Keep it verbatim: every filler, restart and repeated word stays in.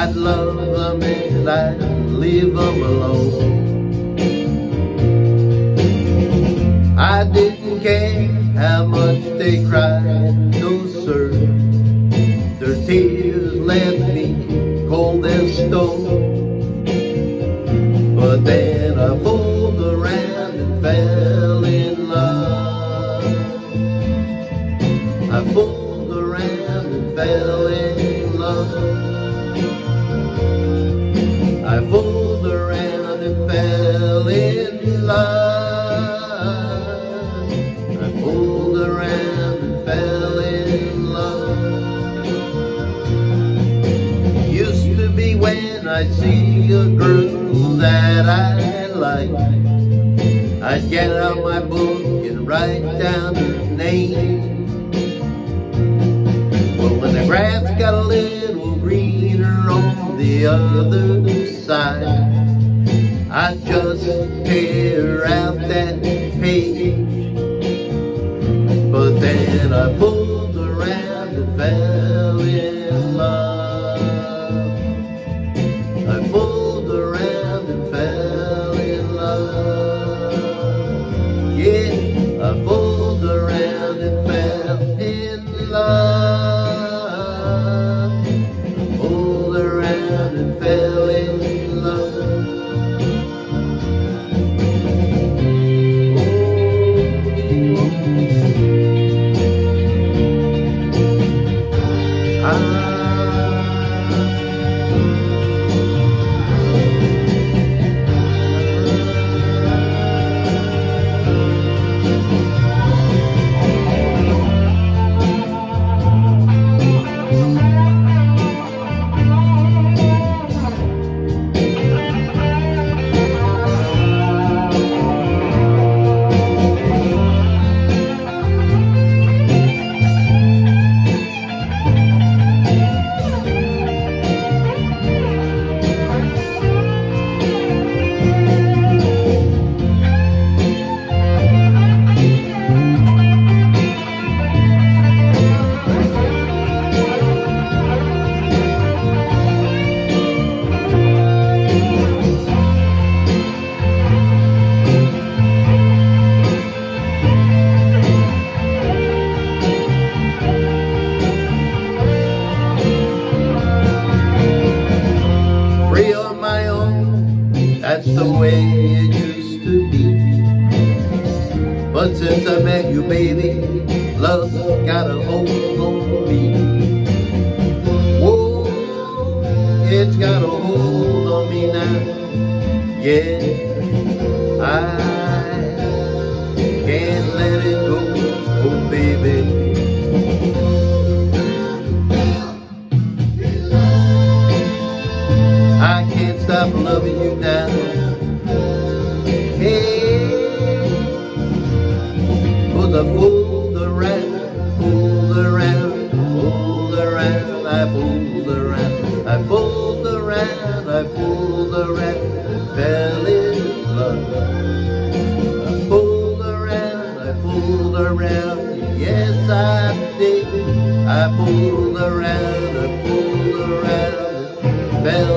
I'd love them and I'd leave them alone. I didn't care how much they cried, no sir. Their tears left me cold as stone. But then I pulled around and fell in love. I pulled around and fell in love. I pulled around and fell in love. I pulled around and fell in love. Used to be when I see a girl that I like, I'd get out my book and write down her name. But when the grass got a little greener on the other side, I just tear out that page. But then I pulled around and fell in love. I pulled around and fell in love. Yeah, I pulled around and fell in love. I pulled around and fell in love. That's the way it used to be. But since I met you, baby, love's got a hold on me. Whoa, it's got a hold on me now. Yeah, I can't let it go, oh baby. I can't stop loving you now. Hey, 'cause I fooled around, fooled around, fooled around, I fooled around, I fooled around, I fooled around, and fell in love. I fooled around, I fooled around, yes I did. I fooled around, I fooled around, and fell